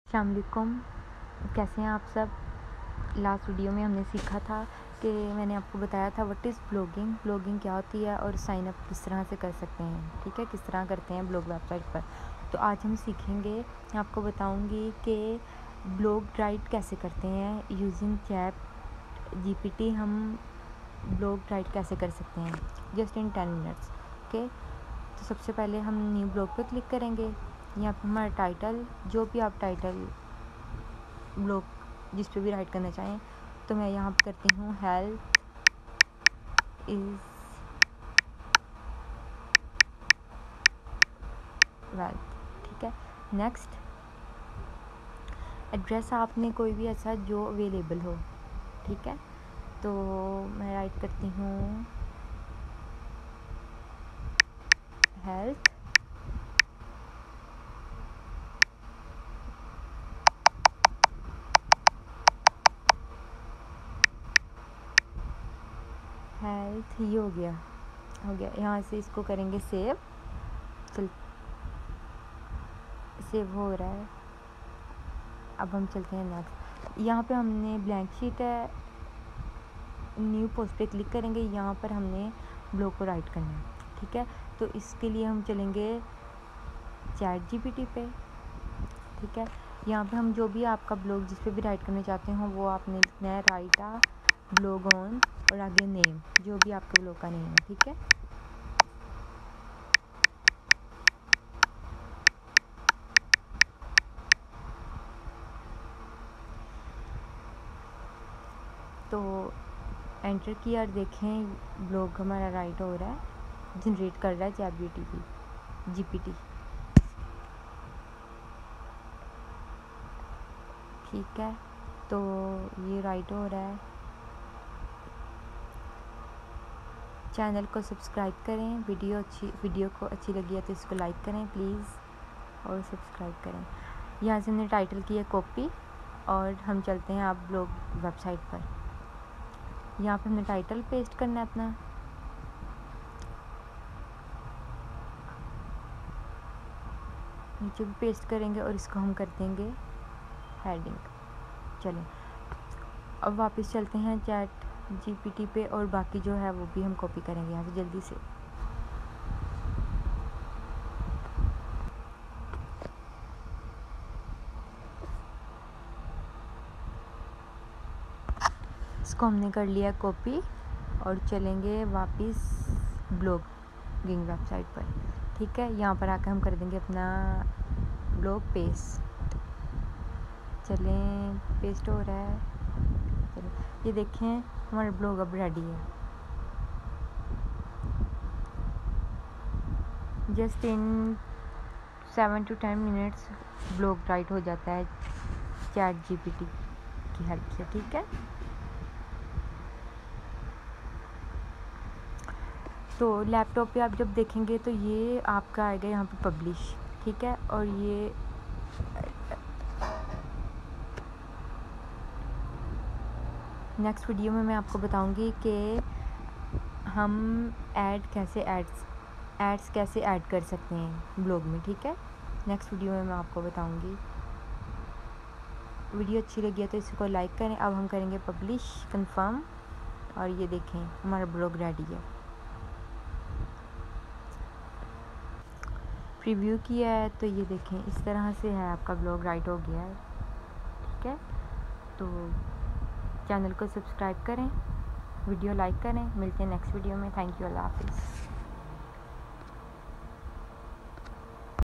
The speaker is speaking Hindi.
अस्सलाम वालेकुम, कैसे हैं आप सब। लास्ट वीडियो में हमने सीखा था कि मैंने आपको बताया था व्हाट इज़ ब्लॉगिंग क्या होती है और साइन अप किस तरह से कर सकते हैं, ठीक है, किस तरह करते हैं ब्लॉग वेबसाइट पर। तो आज हम सीखेंगे, मैं आपको बताऊंगी कि ब्लॉग राइट कैसे करते हैं यूजिंग चैट जीपीटी। हम ब्लॉग राइट कैसे कर सकते हैं जस्ट इन 10 मिनट्स। ओके, तो सबसे पहले हम न्यू ब्लॉग पे क्लिक करेंगे। यहाँ पर हमारा टाइटल, जो भी आप टाइटल ब्लॉग जिस पे भी राइट करना चाहें, तो मैं यहाँ पे करती हूँ हेल्थ इज़ वेल्थ, ठीक है। नेक्स्ट, एड्रेस आपने कोई भी ऐसा जो अवेलेबल हो, ठीक है। तो मैं राइट करती हूँ हेल्थ ये हो गया यहाँ से इसको करेंगे सेव। चल, सेव हो रहा है। अब हम चलते हैं नेक्स्ट। यहाँ पे हमने ब्लैंक शीट है, न्यू पोस्ट पे क्लिक करेंगे। यहाँ पर हमने ब्लॉग को राइट करना है, ठीक है। तो इसके लिए हम चलेंगे चैट जीपीटी पे, ठीक है। यहाँ पे हम जो भी आपका ब्लॉग जिस पे भी राइट करना चाहते हो वो आपने लिखना है राइट आ ब्लॉग ऑन और आगे नेम, जो भी आपके ब्लॉग का नेम है, ठीक है। तो एंटर किया और देखें ब्लॉग हमारा राइट हो रहा है, जनरेट कर रहा है चैट जीपीटी, ठीक है। तो ये राइट हो रहा है। चैनल को सब्सक्राइब करें, वीडियो को अच्छी लगी है तो इसको लाइक करें प्लीज़ और सब्सक्राइब करें। यहाँ से हमने टाइटल किया कॉपी और हम चलते हैं आप ब्लॉग वेबसाइट पर। यहाँ पे हमने टाइटल पेस्ट करना है अपना, नीचे भी पेस्ट करेंगे और इसको हम कर देंगे हेडिंग। चलें, अब वापस चलते हैं चैट जीपीटी पे और बाकी जो है वो भी हम कॉपी करेंगे यहाँ से जल्दी से। इसको हमने कर लिया कॉपी और चलेंगे वापस ब्लॉगिंग वेबसाइट पर, ठीक है। यहाँ पर आकर हम कर देंगे अपना ब्लॉग पेस्ट। चलें, पेस्ट हो रहा है। चलें, ये देखें हमारा ब्लॉग अब रेडी है। Just in 7 to 10 minutes blog write हो जाता है चैट जीपीटी की हेल्प से, ठीक है। तो लैपटॉप पे आप जब देखेंगे तो ये आपका आएगा यहाँ पे पब्लिश, ठीक है। और ये नेक्स्ट वीडियो में मैं आपको बताऊंगी कि हम एड्स कैसे ऐड कर सकते हैं ब्लॉग में, ठीक है। नेक्स्ट वीडियो में मैं आपको बताऊंगी। वीडियो अच्छी लगी है तो इसको लाइक करें। अब हम करेंगे पब्लिश कंफर्म और ये देखें हमारा ब्लॉग रेडी है। प्रीव्यू किया है तो ये देखें इस तरह से है, आपका ब्लॉग राइट हो गया है, ठीक है। तो चैनल को सब्सक्राइब करें, वीडियो लाइक करें। मिलते हैं नेक्स्ट वीडियो में। थैंक यू, अल्लाह हाफिज़।